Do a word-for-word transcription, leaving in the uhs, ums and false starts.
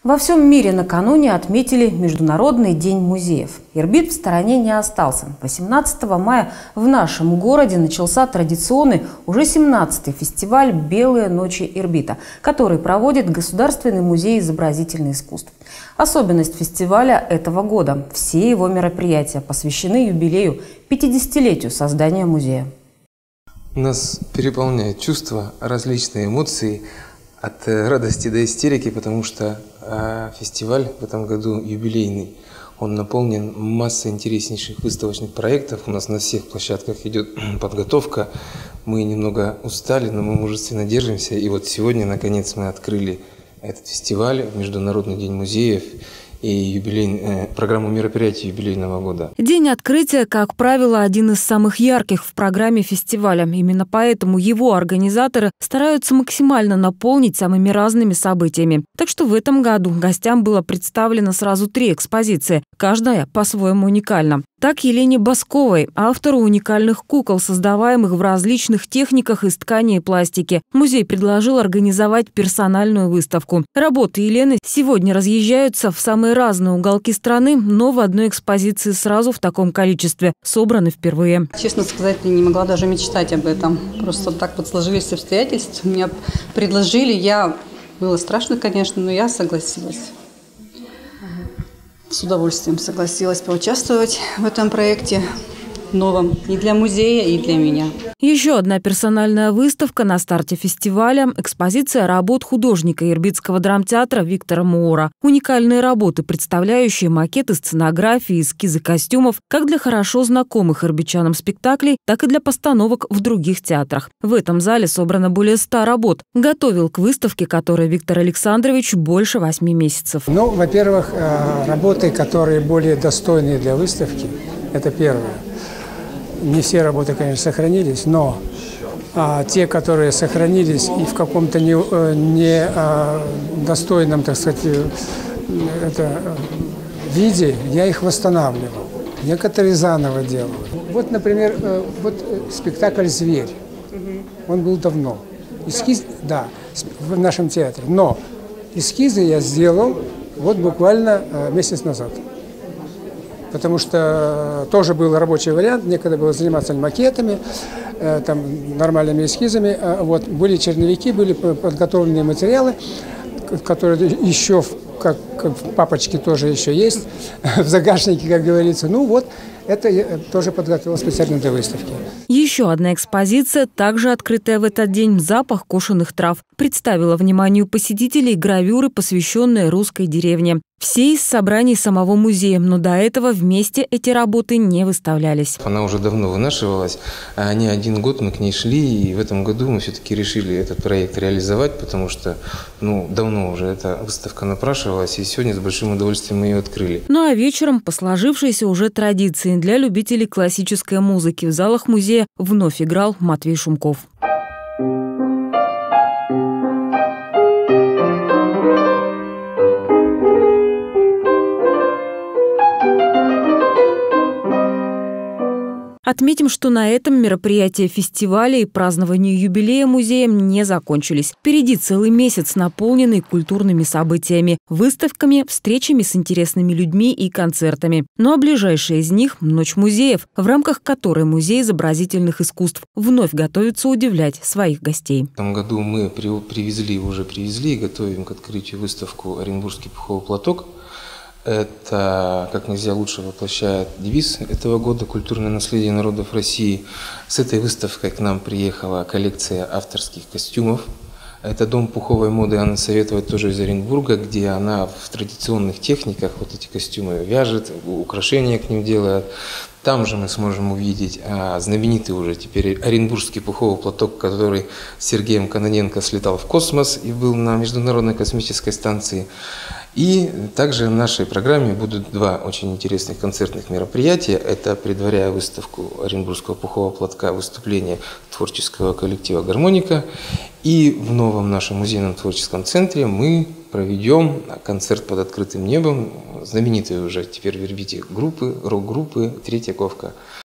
Во всем мире накануне отметили Международный день музеев. Ирбит в стороне не остался. восемнадцатого мая в нашем городе начался традиционный, уже семнадцатый фестиваль «Белые ночи Ирбита», который проводит Государственный музей изобразительных искусств. Особенность фестиваля этого года – все его мероприятия посвящены юбилею пятидесятилетию создания музея. Нас переполняют чувства, различные эмоции, от радости до истерики, потому что э, фестиваль в этом году юбилейный. Он наполнен массой интереснейших выставочных проектов. У нас на всех площадках идет подготовка. Мы немного устали, но мы мужественно держимся. И вот сегодня, наконец, мы открыли этот фестиваль, Международный день музеев и юбилей, э, программу мероприятий юбилейного года. День открытия, как правило, один из самых ярких в программе фестиваля. Именно поэтому его организаторы стараются максимально наполнить самыми разными событиями. Так что в этом году гостям было представлено сразу три экспозиции, каждая по-своему уникальна. Так Елене Басковой, автору уникальных кукол, создаваемых в различных техниках из ткани и пластики, музей предложил организовать персональную выставку. Работы Елены сегодня разъезжаются в самые разные уголки страны, но в одной экспозиции сразу в таком количестве собраны впервые. Честно сказать, я не могла даже мечтать об этом. Просто так вот сложились обстоятельства. Меня предложили, я... Было страшно, конечно, но я согласилась. С удовольствием согласилась поучаствовать в этом проекте новом и для музея, и для меня. Еще одна персональная выставка на старте фестиваля – экспозиция работ художника Ирбитского драмтеатра Виктора Муура. Уникальные работы, представляющие макеты сценографии, эскизы костюмов как для хорошо знакомых ирбитчанам спектаклей, так и для постановок в других театрах. В этом зале собрано более ста работ. Готовил к выставке, которой Виктор Александрович больше восьми месяцев. Ну, во-первых, работы, которые более достойные для выставки, это первое. Не все работы, конечно, сохранились, но а, те, которые сохранились и в каком-то не, не а, достойном, так сказать, это, виде, я их восстанавливал. Некоторые заново делал. Вот, например, вот спектакль «Зверь». Он был давно. Эскиз, да, в нашем театре. Но эскизы я сделал вот буквально месяц назад. Потому что тоже был рабочий вариант, некогда было заниматься макетами, э, там, нормальными эскизами. А вот, были черновики, были подготовленные материалы, которые еще, как, как в папочке тоже еще есть, в загашнике, как говорится. Ну вот, это я тоже подготовил специально для выставки. Еще одна экспозиция, также открытая в этот день, «Запах кошенных трав», представила вниманию посетителей гравюры, посвященные русской деревне. Все из собраний самого музея, но до этого вместе эти работы не выставлялись. Она уже давно вынашивалась, а не один год мы к ней шли, и в этом году мы все-таки решили этот проект реализовать, потому что ну, давно уже эта выставка напрашивалась, и сегодня с большим удовольствием мы ее открыли. Ну а вечером, по сложившейся уже традиции для любителей классической музыки, в залах музея вновь играл Матвей Шумков. Отметим, что на этом мероприятия фестиваля и празднование юбилея музея не закончились. Впереди целый месяц, наполненный культурными событиями, выставками, встречами с интересными людьми и концертами. Ну а ближайшая из них – Ночь музеев, в рамках которой Музей изобразительных искусств вновь готовится удивлять своих гостей. В этом году мы привезли, уже привезли и готовим к открытию выставку «Оренбургский пуховый платок». Это как нельзя лучше воплощает девиз этого года «Культурное наследие народов России». С этой выставкой к нам приехала коллекция авторских костюмов. Это дом пуховой моды Анна Советова, тоже из Оренбурга, где она в традиционных техниках вот эти костюмы вяжет, украшения к ним делает. Там же мы сможем увидеть а, знаменитый уже теперь оренбургский пуховый платок, который с Сергеем Кононенко слетал в космос и был на Международной космической станции. И также в нашей программе будут два очень интересных концертных мероприятия. Это, предваряя выставку Оренбургского пухового платка, выступление творческого коллектива «Гармоника». И в новом нашем музейном творческом центре мы проведем концерт под открытым небом знаменитой уже теперь в Ирбите группы, рок-группы «Третьяковка».